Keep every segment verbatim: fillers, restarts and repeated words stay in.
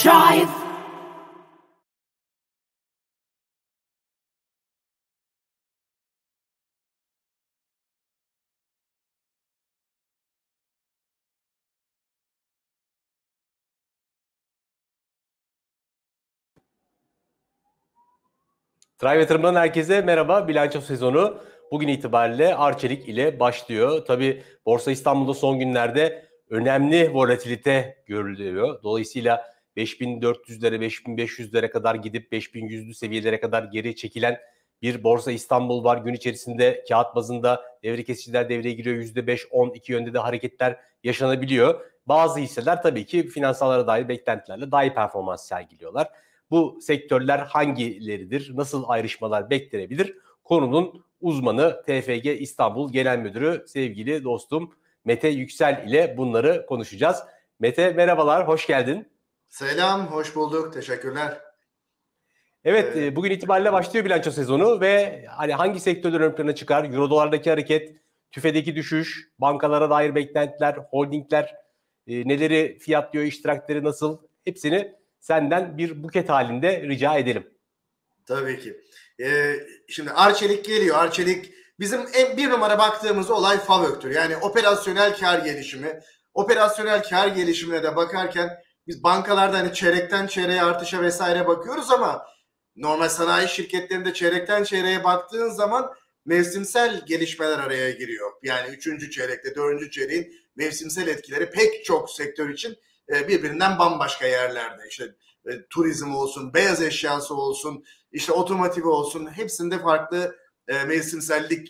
Drive. Drive Yatırım'dan herkese merhaba. Bilanço sezonu bugün itibariyle Arçelik ile başlıyor. Tabii Borsa İstanbul'da son günlerde önemli volatilite görülüyor. Dolayısıyla beş bin dört yüzlere, beş bin beş yüzlere kadar gidip beş bin yüzlü seviyelere kadar geri çekilen bir Borsa İstanbul var. Gün içerisinde kağıt bazında devre kesiciler devreye giriyor. yüzde beş on iki yönde de hareketler yaşanabiliyor. Bazı hisseler tabii ki finansallara dair beklentilerle daha iyi performans sergiliyorlar. Bu sektörler hangileridir? Nasıl ayrışmalar beklenebilir? Konunun uzmanı T F G İstanbul Genel Müdürü sevgili dostum Mete Yüksel ile bunları konuşacağız. Mete merhabalar, hoş geldin. Selam, hoş bulduk. Teşekkürler. Evet, ee, bugün itibariyle başlıyor bilanço sezonu ve hani hangi sektörler ön plana çıkar? Euro dolardaki hareket, tüfedeki düşüş, bankalara dair beklentiler, holdingler e, neleri fiyatlıyor, iştirakleri nasıl? Hepsini senden bir buket halinde rica edelim. Tabii ki. Ee, şimdi Arçelik geliyor. Arçelik bizim en bir numara baktığımız olay FAVÖK'tür. Yani operasyonel kar gelişimi. Operasyonel kar gelişimine de bakarken biz bankalarda hani çeyrekten çeyreğe artışa vesaire bakıyoruz ama normal sanayi şirketlerinde çeyrekten çeyreğe baktığın zaman mevsimsel gelişmeler araya giriyor. Yani üçüncü çeyrekte, dördüncü çeyreğin mevsimsel etkileri pek çok sektör için birbirinden bambaşka yerlerde. İşte e, turizm olsun, beyaz eşyası olsun, işte otomotiv olsun, hepsinde farklı e, mevsimsellik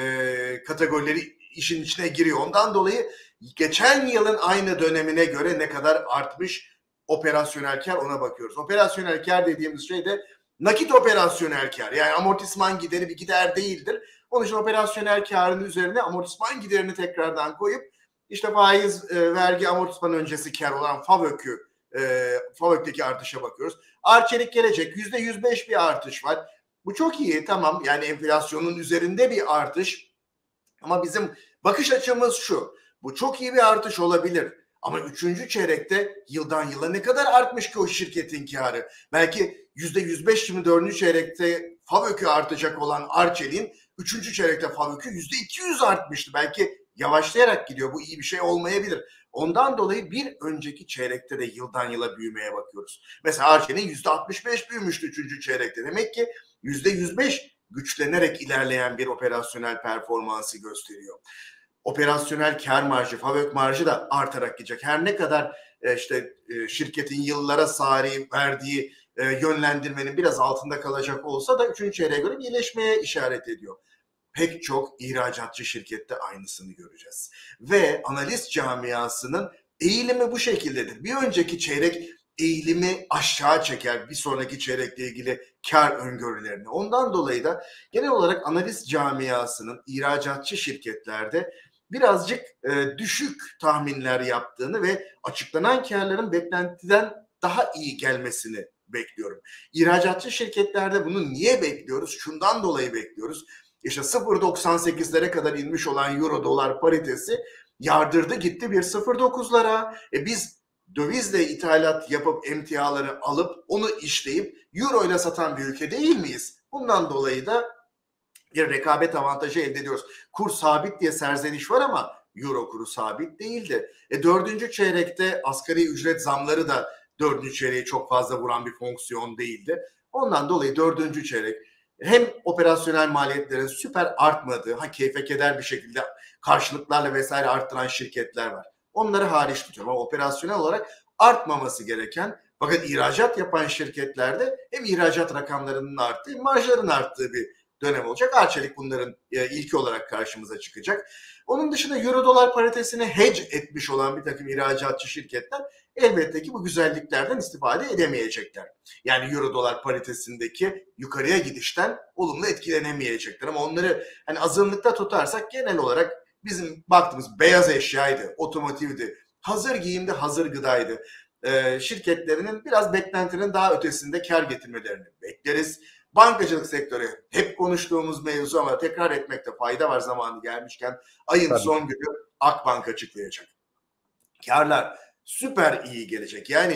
e, kategorileri işin içine giriyor. Ondan dolayı geçen yılın aynı dönemine göre ne kadar artmış operasyonel kar, ona bakıyoruz. Operasyonel kar dediğimiz şey de nakit operasyonel kar. Yani amortisman gideri bir gider değildir. Onun için operasyonel karın üzerine amortisman giderini tekrardan koyup işte faiz, e, vergi, amortisman öncesi kar olan FAVÖK'ü, e, FAVÖK'teki artışa bakıyoruz. Arçelik gelecek. yüzde yüz beş bir artış var. Bu çok iyi, tamam. Yani enflasyonun üzerinde bir artış. Ama bizim bakış açımız şu. Bu çok iyi bir artış olabilir. Ama üçüncü çeyrekte yıldan yıla ne kadar artmış ki o şirketin karı? Belki yüzde yüz beş şimdi dördüncü çeyrekte FAVÖK'ü artacak olan Arçelik'in üçüncü çeyrekte FAVÖK'ü yüzde iki yüz artmıştı. Belki yavaşlayarak gidiyor. Bu iyi bir şey olmayabilir. Ondan dolayı bir önceki çeyrekte de yıldan yıla büyümeye bakıyoruz. Mesela Arçelik'in yüzde altmış beş büyümüştü üçüncü çeyrekte. Demek ki yüzde yüz beş güçlenerek ilerleyen bir operasyonel performansı gösteriyor. Operasyonel kar marjı, FAVÖK marjı da artarak gidecek. Her ne kadar e, işte e, şirketin yıllara sari verdiği e, yönlendirmenin biraz altında kalacak olsa da üçüncü çeyreğe göre iyileşmeye işaret ediyor. Pek çok ihracatçı şirkette aynısını göreceğiz. Ve analist camiasının eğilimi bu şekildedir. Bir önceki çeyrek eğilimi aşağı çeker bir sonraki çeyrekle ilgili kar öngörülerini. Ondan dolayı da genel olarak analist camiasının ihracatçı şirketlerde birazcık e, düşük tahminler yaptığını ve açıklanan karların beklentiden daha iyi gelmesini bekliyorum. İhracatçı şirketlerde bunu niye bekliyoruz? Şundan dolayı bekliyoruz. İşte sıfır virgül doksan sekizlere kadar inmiş olan euro dolar paritesi yardırdı gitti bir sıfır virgül dokuzlara. E biz dövizle ithalat yapıp emtiaları alıp onu işleyip euro ile satan bir ülke değil miyiz? Bundan dolayı da bir rekabet avantajı elde ediyoruz. Kur sabit diye serzeniş var ama euro kuru sabit değildi. E dördüncü çeyrekte asgari ücret zamları da dördüncü çeyreği çok fazla vuran bir fonksiyon değildi. Ondan dolayı dördüncü çeyrek hem operasyonel maliyetlerin süper artmadığı, ha keyfe keder bir şekilde karşılıklarla vesaire arttıran şirketler var. Onları hariç tutuyorum ama operasyonel olarak artmaması gereken fakat ihracat yapan şirketlerde hem ihracat rakamlarının arttığı hem marjların arttığı bir dönem olacak. Arçelik bunların ilki olarak karşımıza çıkacak. Onun dışında euro dolar paritesini hedge etmiş olan bir takım ihracatçı şirketler elbette ki bu güzelliklerden istifade edemeyecekler. Yani euro dolar paritesindeki yukarıya gidişten olumlu etkilenemeyecekler. Ama onları hani azınlıkta tutarsak genel olarak bizim baktığımız beyaz eşyaydı, otomotivdi, hazır giyimdi, hazır gıdaydı. Ee, şirketlerinin biraz beklentinin daha ötesinde kar getirmelerini bekleriz. Bankacılık sektörü hep konuştuğumuz mevzu ama tekrar etmekte fayda var zamanı gelmişken. Ayın Tabii. son günü Akbank açıklayacak. Karlar süper iyi gelecek. Yani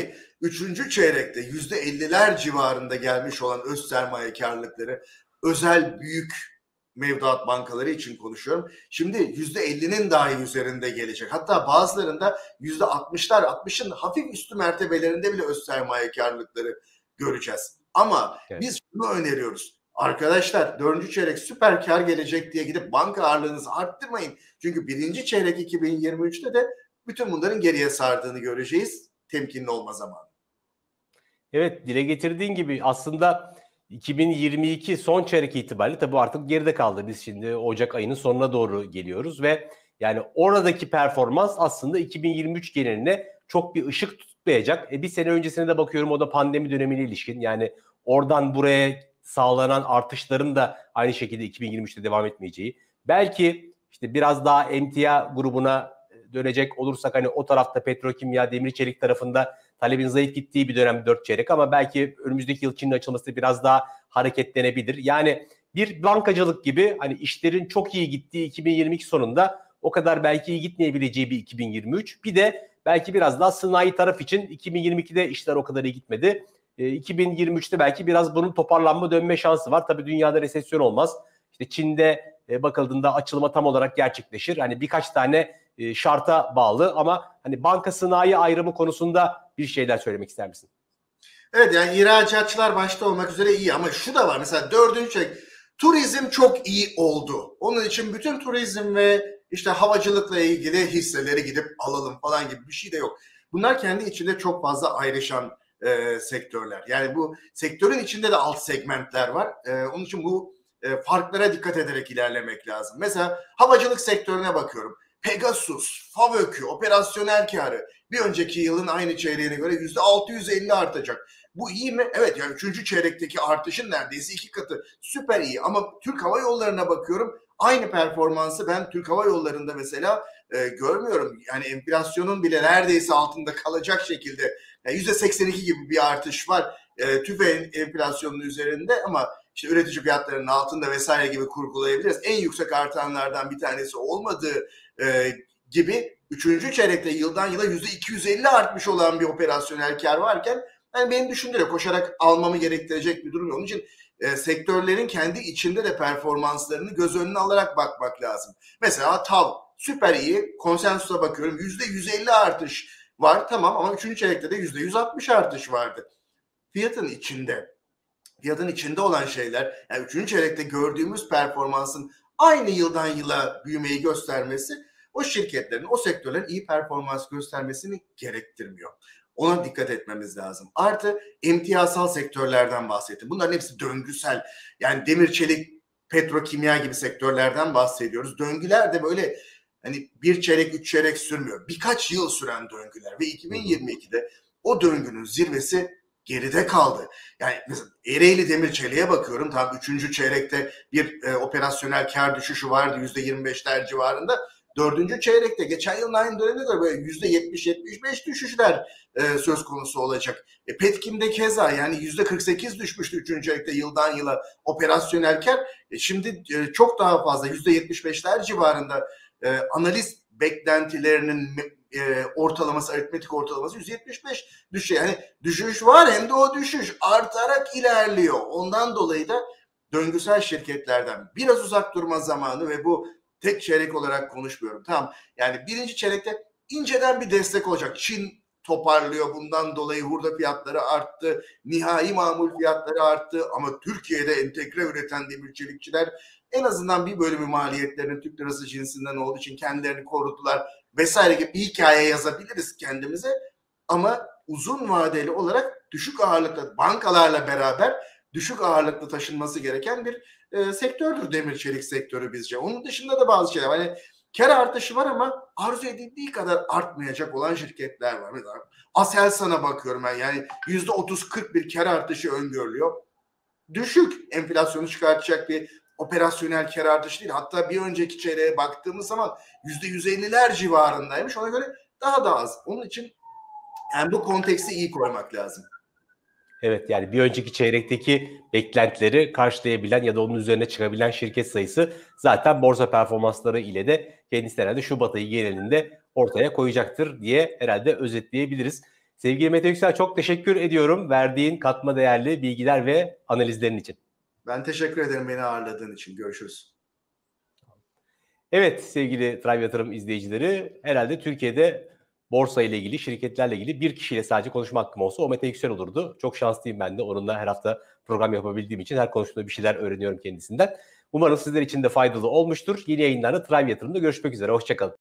üçüncü çeyrekte yüzde elliler civarında gelmiş olan öz sermaye karlılıkları, özel büyük mevduat bankaları için konuşuyorum. Şimdi yüzde ellinin dahi üzerinde gelecek. Hatta bazılarında yüzde altmışlar, altmışın hafif üstü mertebelerinde bile öz sermaye karlılıkları göreceğiz. Ama evet, biz şunu öneriyoruz. Arkadaşlar dördüncü çeyrek süper kar gelecek diye gidip banka ağırlığınızı arttırmayın. Çünkü birinci çeyrek iki bin yirmi üçte de bütün bunların geriye sardığını göreceğiz. Temkinli olma zamanı. Evet, dile getirdiğin gibi aslında iki bin yirmi iki son çeyrek itibariyle tabii artık geride kaldı. Biz şimdi Ocak ayının sonuna doğru geliyoruz ve yani oradaki performans aslında iki bin yirmi üç geneline çok bir ışık tutmayacak. E bir sene öncesine de bakıyorum, o da pandemi dönemine ilişkin. Yani oradan buraya sağlanan artışların da aynı şekilde iki bin yirmi üçte devam etmeyeceği. Belki işte biraz daha emtia grubuna dönecek olursak hani o tarafta petrokimya, demir çelik tarafında talebin zayıf gittiği bir dönem dört çeyrek, ama belki önümüzdeki yıl Çin'in açılması biraz daha hareketlenebilir. Yani bir bankacılık gibi hani işlerin çok iyi gittiği iki bin yirmi iki sonunda o kadar belki iyi gitmeyebileceği bir iki bin yirmi üç. Bir de belki biraz daha sanayi taraf için iki bin yirmi ikide işler o kadar iyi gitmedi. E, iki bin yirmi üçte belki biraz bunun toparlanma dönme şansı var. Tabii dünyada resesyon olmaz. İşte Çin'de e, bakıldığında açılma tam olarak gerçekleşir. Hani birkaç tane e, şarta bağlı, ama hani banka sanayi ayrımı konusunda bir şeyler söylemek ister misin? Evet, yani ihracatçılar başta olmak üzere iyi, ama şu da var. Mesela dördüncü çeyrek turizm çok iyi oldu. Onun için bütün turizm ve işte havacılıkla ilgili hisseleri gidip alalım falan gibi bir şey de yok. Bunlar kendi içinde çok fazla ayrışan e, sektörler. Yani bu sektörün içinde de alt segmentler var. E, onun için bu e, farklara dikkat ederek ilerlemek lazım. Mesela havacılık sektörüne bakıyorum. Pegasus, FAVÖK'ü, operasyonel karı bir önceki yılın aynı çeyreğine göre yüzde altı yüz elli artacak. Bu iyi mi? Evet, yani üçüncü çeyrekteki artışın neredeyse iki katı. Süper iyi, ama Türk Hava Yolları'na bakıyorum. Aynı performansı ben Türk Hava Yolları'nda mesela e, görmüyorum. Yani enflasyonun bile neredeyse altında kalacak şekilde yani yüzde seksen iki gibi bir artış var. E, TÜFE enflasyonun üzerinde, ama işte üretici fiyatlarının altında vesaire gibi kurgulayabiliriz. En yüksek artanlardan bir tanesi olmadığı e, gibi üçüncü çeyrekte yıldan yıla yüzde iki yüz elli artmış olan bir operasyonel kar varken yani benim düşündüğümde koşarak almamı gerektirecek bir durum yok. Onun için e, sektörlerin kendi içinde de performanslarını göz önüne alarak bakmak lazım. Mesela TAV süper iyi. Konsensusa bakıyorum yüzde yüz elli artış var, tamam, ama üçüncü çeyrekte de yüzde yüz altmış artış vardı. Fiyatın içinde fiyatın içinde olan şeyler, yani üçüncü çeyrekte gördüğümüz performansın aynı yıldan yıla büyümeyi göstermesi o şirketlerin, o sektörlerin iyi performans göstermesini gerektirmiyor. Ona dikkat etmemiz lazım. Artı emtiyasal sektörlerden bahsettim. Bunların hepsi döngüsel. Yani demir, çelik, petrokimya gibi sektörlerden bahsediyoruz. Döngüler de böyle hani bir çeyrek, üç çeyrek sürmüyor. Birkaç yıl süren döngüler ve iki bin yirmi ikide o döngünün zirvesi geride kaldı. Yani mesela Ereğli Demir Çelik'e bakıyorum. Tam üçüncü çeyrekte bir e, operasyonel kar düşüşü vardı yüzde yirmi beşler civarında. Dördüncü çeyrekte geçen yılın aynı döneminde de böyle yüzde yetmiş yetmiş beş düşüşler e, söz konusu olacak. E, Petkim'de keza yani yüzde kırk sekiz düşmüştü üçüncü çeyrekte yıldan yıla operasyonel kar. E, şimdi e, çok daha fazla yüzde yetmiş beşler civarında e, analiz beklentilerinin e, ortalaması, aritmetik ortalaması yüz yetmiş beş düşüyor. Yani düşüş var, hem de o düşüş artarak ilerliyor. Ondan dolayı da döngüsel şirketlerden biraz uzak durma zamanı ve bu tek çeyrek olarak konuşmuyorum. Tamam, yani birinci çeyrekte inceden bir destek olacak. Çin toparlıyor, bundan dolayı hurda fiyatları arttı, nihai mamul fiyatları arttı, ama Türkiye'de entegre üreten demir çelikçiler en azından bir bölümü maliyetlerinin Türk lirası cinsinden olduğu için kendilerini korudular vesaire gibi bir hikaye yazabiliriz kendimize, ama uzun vadeli olarak düşük ağırlıklı bankalarla beraber düşük ağırlıklı taşınması gereken bir e, sektördür demir çelik sektörü bizce. Onun dışında da bazı şeyler var. Hani kar artışı var, ama arzu edildiği kadar artmayacak olan şirketler var. Mesela Aselsan'a bakıyorum ben, yani yüzde otuz kırk bir kar artışı öngörülüyor. Düşük, enflasyonu çıkartacak bir operasyonel kar artışı değil. Hatta bir önceki çeyreğe baktığımız zaman yüzde yüz elliler civarındaymış. Ona göre daha da az. Onun için yani bu konteksti iyi koymak lazım. Evet, yani bir önceki çeyrekteki beklentileri karşılayabilen ya da onun üzerine çıkabilen şirket sayısı zaten borsa performansları ile de kendisi herhalde Şubat ayı genelinde ortaya koyacaktır diye herhalde özetleyebiliriz. Sevgili Mete Yüksel, çok teşekkür ediyorum verdiğin katma değerli bilgiler ve analizlerin için. Ben teşekkür ederim beni ağırladığın için. Görüşürüz. Evet sevgili Tribe Yatırım izleyicileri, herhalde Türkiye'de borsa ile ilgili, şirketlerle ilgili bir kişiyle sadece konuşma hakkım olsa o Mete Yüksel olurdu. Çok şanslıyım ben de. Onunla her hafta program yapabildiğim için her konuştuğumda bir şeyler öğreniyorum kendisinden. Umarım sizler için de faydalı olmuştur. Yeni yayınlarda Tribe Yatırım'da görüşmek üzere. Hoşçakalın.